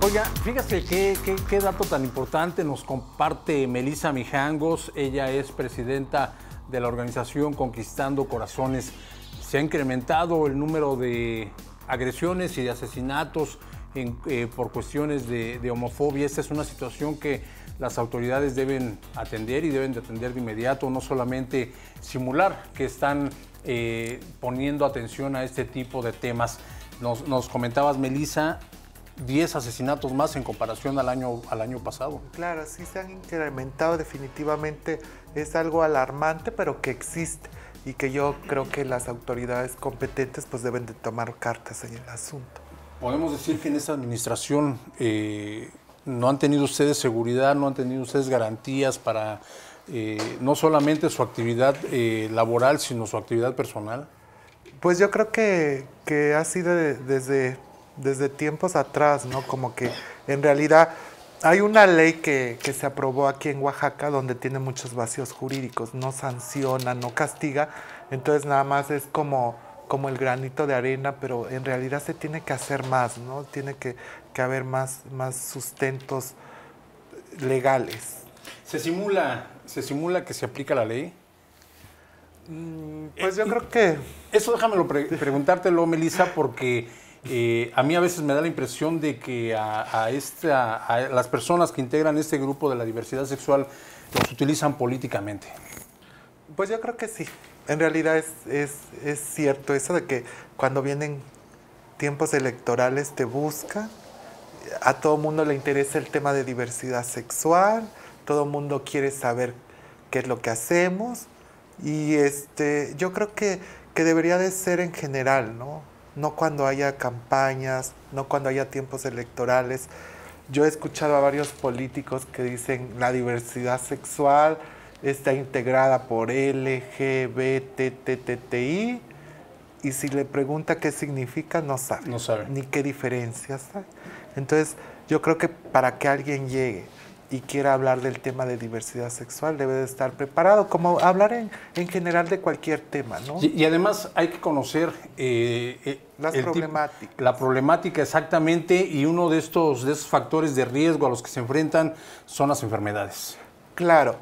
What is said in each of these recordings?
Oiga, fíjate qué dato tan importante nos comparte Melissa Mijangos. Ella es presidenta de la organización Conquistando Corazones. Se ha incrementado el número de agresiones y de asesinatos por cuestiones de homofobia. Esta es una situación que las autoridades deben atender y deben de atender de inmediato, no solamente simular que están poniendo atención a este tipo de temas. Nos comentabas, Melissa, 10 asesinatos más en comparación al año pasado. Claro, sí se han incrementado, definitivamente es algo alarmante, pero que existe y que yo creo que las autoridades competentes pues deben de tomar cartas en el asunto. Podemos decir que en esta administración no han tenido ustedes seguridad, no han tenido ustedes garantías para no solamente su actividad laboral, sino su actividad personal. Pues yo creo que ha sido desde tiempos atrás, ¿no? Como que en realidad hay una ley que se aprobó aquí en Oaxaca donde tiene muchos vacíos jurídicos, no sanciona, no castiga, entonces nada más es como el granito de arena, pero en realidad se tiene que hacer más, ¿no? Tiene que haber más sustentos legales. ¿Se simula que se aplica la ley? Pues yo creo que... Eso déjamelo preguntártelo, Melissa, porque a mí a veces me da la impresión de que a las personas que integran este grupo de la diversidad sexual los utilizan políticamente. Pues yo creo que sí. En realidad es cierto eso de que cuando vienen tiempos electorales te buscan, a todo mundo le interesa el tema de diversidad sexual, todo mundo quiere saber qué es lo que hacemos y yo creo que debería de ser en general, ¿no? No cuando haya campañas, no cuando haya tiempos electorales. Yo he escuchado a varios políticos que dicen la diversidad sexual está integrada por LGBTTI y si le pregunta qué significa, no sabe. No sabe. Ni qué diferencias hay. Entonces, yo creo que para que alguien llegue y quiera hablar del tema de diversidad sexual, debe de estar preparado, como hablar en general de cualquier tema, ¿no? Y además hay que conocer la problemática exactamente, y uno de esos factores de riesgo a los que se enfrentan son las enfermedades. Claro.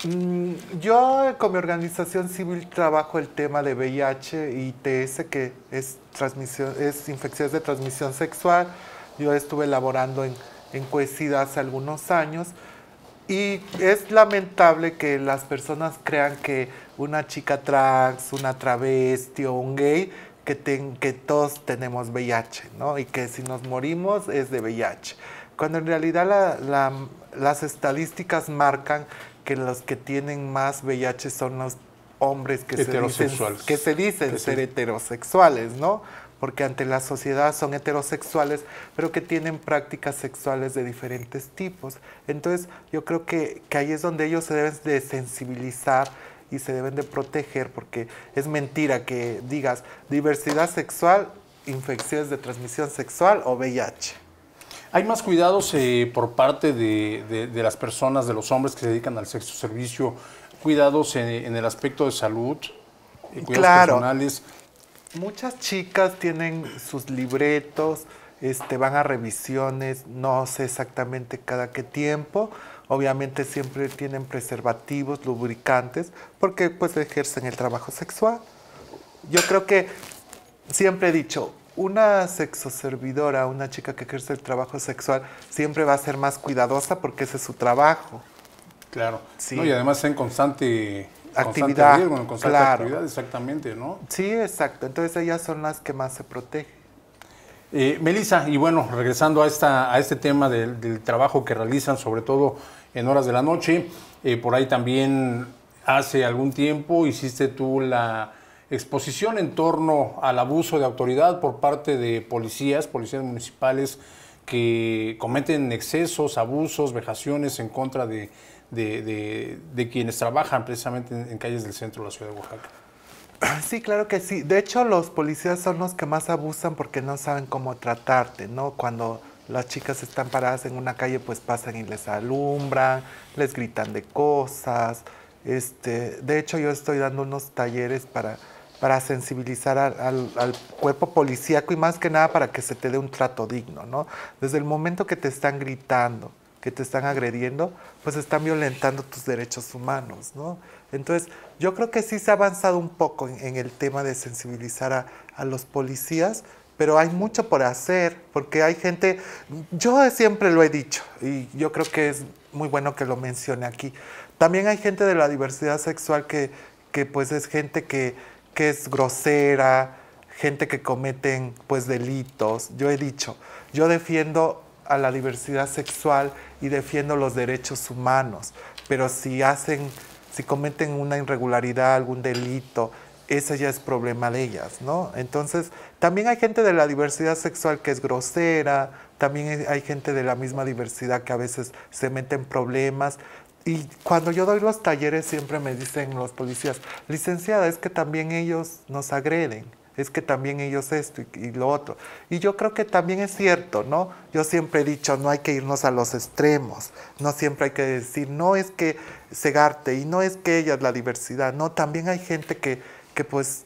Yo con mi organización civil trabajo el tema de VIH y ITS, que es infecciones de transmisión sexual. Yo estuve elaborando en COESIDA hace algunos años y es lamentable que las personas crean que una chica trans, una travesti o un gay, que todos tenemos VIH, ¿no? Y que si nos morimos es de VIH. Cuando en realidad las estadísticas marcan que los que tienen más VIH son los hombres que se dicen ser heterosexuales, ¿no? Porque ante la sociedad son heterosexuales, pero que tienen prácticas sexuales de diferentes tipos. Entonces, yo creo que ahí es donde ellos se deben de sensibilizar y se deben de proteger, porque es mentira que digas diversidad sexual, infecciones de transmisión sexual o VIH. ¿Hay más cuidados por parte de las personas, de los hombres que se dedican al sexo servicio, cuidados en el aspecto de salud, cuidados personales? Muchas chicas tienen sus libretos, van a revisiones, no sé exactamente cada qué tiempo. Obviamente siempre tienen preservativos, lubricantes, porque pues ejercen el trabajo sexual. Yo creo que siempre he dicho, una sexoservidora, una chica que ejerce el trabajo sexual, siempre va a ser más cuidadosa porque ese es su trabajo. Claro. Sí. No, y además en constante actividad, riesgo, en constante actividad, exactamente, ¿no? Sí, exacto. Entonces ellas son las que más se protegen. Melissa, y bueno, regresando a este tema del trabajo que realizan, sobre todo en horas de la noche, por ahí también hace algún tiempo hiciste tú la exposición en torno al abuso de autoridad por parte de policías municipales que cometen excesos, abusos, vejaciones en contra de quienes trabajan precisamente en calles del centro de la ciudad de Oaxaca. Sí, claro que sí. De hecho, los policías son los que más abusan porque no saben cómo tratarte, ¿no? Cuando las chicas están paradas en una calle, pues pasan y les alumbran, les gritan de cosas. De hecho, yo estoy dando unos talleres para para sensibilizar al cuerpo policíaco y más que nada para que se te dé un trato digno, ¿no? Desde el momento que te están gritando, que te están agrediendo, pues están violentando tus derechos humanos, ¿no? Entonces, yo creo que sí se ha avanzado un poco en el tema de sensibilizar a los policías, pero hay mucho por hacer, porque hay gente, yo siempre lo he dicho, y yo creo que es muy bueno que lo mencione aquí, también hay gente de la diversidad sexual que pues es gente que es grosera, gente que cometen pues delitos. Yo he dicho, yo defiendo a la diversidad sexual y defiendo los derechos humanos, pero si cometen una irregularidad, algún delito, ese ya es problema de ellas, ¿no? Entonces, también hay gente de la diversidad sexual que es grosera, también hay gente de la misma diversidad que a veces se mete en problemas. Y cuando yo doy los talleres siempre me dicen los policías, licenciada, es que también ellos nos agreden, es que también ellos esto y lo otro. Y yo creo que también es cierto, ¿no? Yo siempre he dicho, no hay que irnos a los extremos, no siempre hay que decir, no es que cegarte y no es que ella es la diversidad, no, también hay gente que pues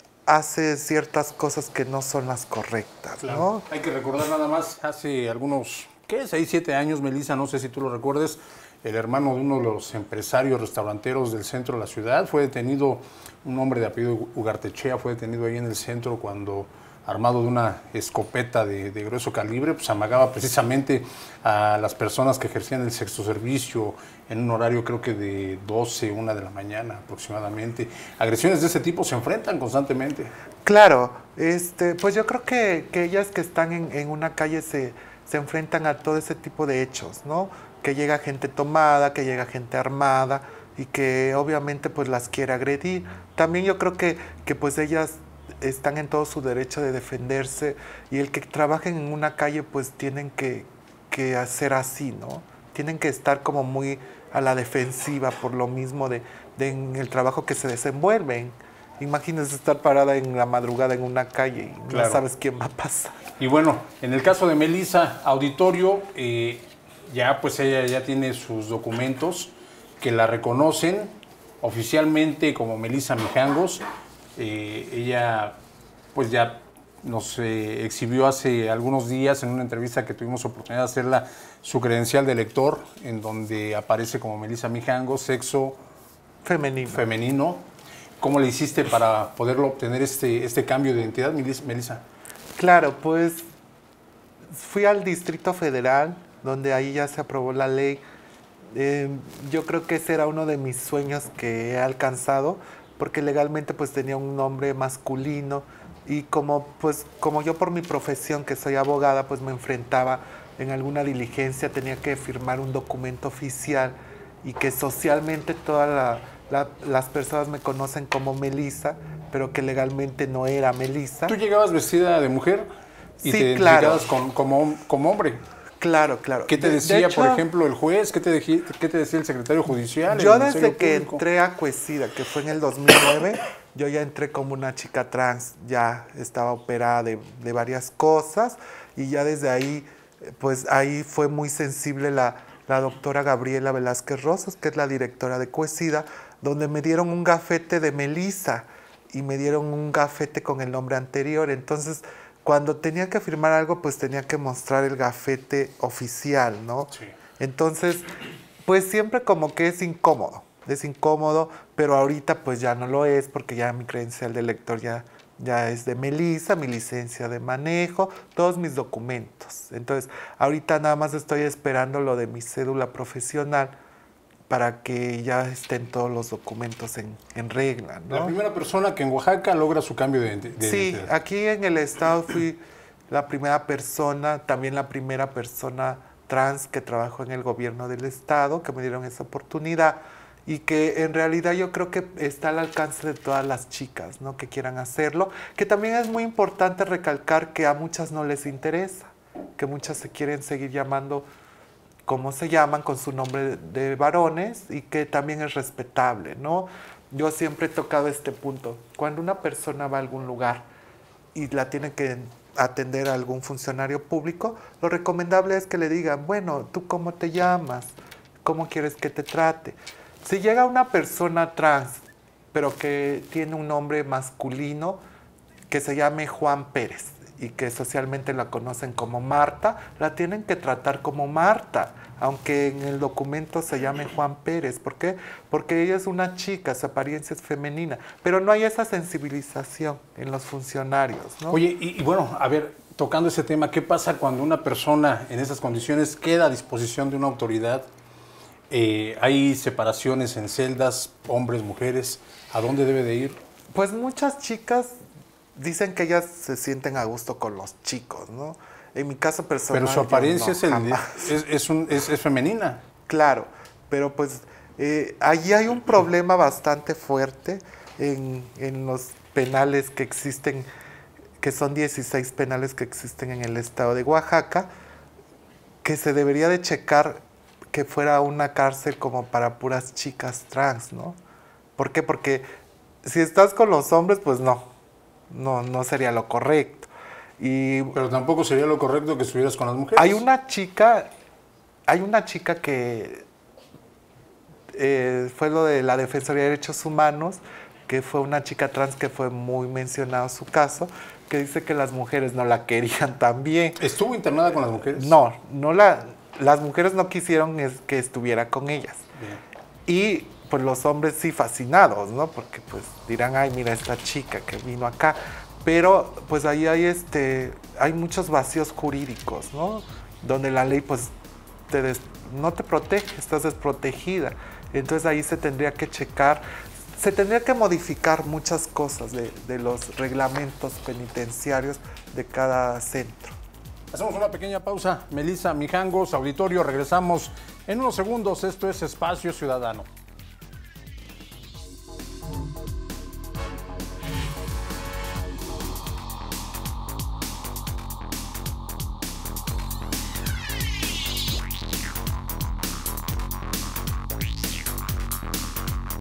hace ciertas cosas que no son las correctas, claro, ¿no? Hay que recordar nada más, hace algunos, 6, 7 años, Melissa, no sé si tú lo recuerdes, el hermano de uno de los empresarios restauranteros del centro de la ciudad fue detenido, un hombre de apellido Ugartechea fue detenido ahí en el centro cuando, armado de una escopeta de grueso calibre, pues amagaba precisamente a las personas que ejercían el sexto servicio en un horario creo que de 12, 1 de la mañana aproximadamente. Agresiones de ese tipo se enfrentan constantemente. Claro, pues yo creo que ellas que están en una calle se enfrentan a todo ese tipo de hechos, ¿no? Que llega gente tomada, que llega gente armada y que obviamente pues las quiere agredir. También yo creo que pues ellas están en todo su derecho de defenderse y el que trabajen en una calle pues tienen que hacer así, ¿no? Tienen que estar como muy a la defensiva por lo mismo de en el trabajo que se desenvuelven. Imagínense estar parada en la madrugada en una calle y claro, no sabes quién va a pasar. Y bueno, en el caso de Melissa Auditorio, ya pues ella ya tiene sus documentos que la reconocen oficialmente como Melissa Mijangos. Ella pues ya nos exhibió hace algunos días en una entrevista que tuvimos oportunidad de hacerla su credencial de lector, en donde aparece como Melissa Mijangos, sexo femenino. ¿Cómo le hiciste para poderlo obtener este cambio de identidad, Melissa? Claro, pues fui al Distrito Federal, donde ahí ya se aprobó la ley. Yo creo que ese era uno de mis sueños que he alcanzado, porque legalmente pues tenía un nombre masculino y como yo por mi profesión que soy abogada pues me enfrentaba en alguna diligencia, tenía que firmar un documento oficial y que socialmente todas las personas me conocen como Melissa, pero que legalmente no era Melissa. ¿Tú llegabas vestida de mujer y sí, te identificabas como hombre? Claro, claro. ¿Qué te decía, por ejemplo, el juez? ¿Qué te decía el secretario judicial? Yo desde que entré a Cuesida, que fue en el 2009, yo ya entré como una chica trans, ya estaba operada de varias cosas y ya desde ahí, pues ahí fue muy sensible la doctora Gabriela Velázquez Rosas, que es la directora de Cuesida, donde me dieron un gafete de Melissa y me dieron un gafete con el nombre anterior. Entonces, cuando tenía que firmar algo, pues tenía que mostrar el gafete oficial, ¿no? Sí. Entonces, pues siempre como que es incómodo, pero ahorita pues ya no lo es, porque ya mi credencial de lector ya es de Melissa, mi licencia de manejo, todos mis documentos. Entonces, ahorita nada más estoy esperando lo de mi cédula profesional para que ya estén todos los documentos en regla, ¿no? La primera persona que en Oaxaca logra su cambio de identidad. Sí, aquí en el estado fui la primera persona, también la primera persona trans que trabajó en el gobierno del estado, que me dieron esa oportunidad y que en realidad yo creo que está al alcance de todas las chicas, ¿no? Que quieran hacerlo, que también es muy importante recalcar que a muchas no les interesa, que muchas se quieren seguir llamando como se llaman, con su nombre de varones, y que también es respetable, ¿no? Yo siempre he tocado este punto. Cuando una persona va a algún lugar y la tiene que atender a algún funcionario público, lo recomendable es que le digan, bueno, ¿tú cómo te llamas? ¿Cómo quieres que te trate? Si llega una persona trans pero que tiene un nombre masculino que se llame Juan Pérez y que socialmente la conocen como Marta, la tienen que tratar como Marta, aunque en el documento se llame Juan Pérez. ¿Por qué? Porque ella es una chica, su apariencia es femenina, pero no hay esa sensibilización en los funcionarios, ¿no? Oye, y bueno, a ver, tocando ese tema, ¿qué pasa cuando una persona en esas condiciones queda a disposición de una autoridad? Hay separaciones en celdas, hombres, mujeres, ¿a dónde debe de ir? Pues muchas chicas dicen que ellas se sienten a gusto con los chicos, ¿no? En mi caso personal... Pero su apariencia no, es femenina. Claro, pero pues allí hay un problema bastante fuerte en los penales que existen, que son 16 penales que existen en el estado de Oaxaca, que se debería de checar que fuera una cárcel como para puras chicas trans, ¿no? ¿Por qué? Porque si estás con los hombres, pues no sería lo correcto. Pero tampoco sería lo correcto que estuvieras con las mujeres. Hay una chica que fue lo de la Defensoría de Derechos Humanos, que fue una chica trans que fue muy mencionado su caso, que dice que las mujeres no la querían tan bien. ¿Estuvo internada con las mujeres? No, las mujeres no quisieron que estuviera con ellas. Bien. Y pues los hombres sí fascinados, ¿no? Porque pues dirán, ay, mira esta chica que vino acá. Pero pues ahí hay muchos vacíos jurídicos, ¿no? Donde la ley pues no te protege, estás desprotegida. Entonces ahí se tendría que checar, se tendría que modificar muchas cosas de los reglamentos penitenciarios de cada centro. Hacemos una pequeña pausa. Melissa Mijangos, auditorio, regresamos en unos segundos. Esto es Espacio Ciudadano.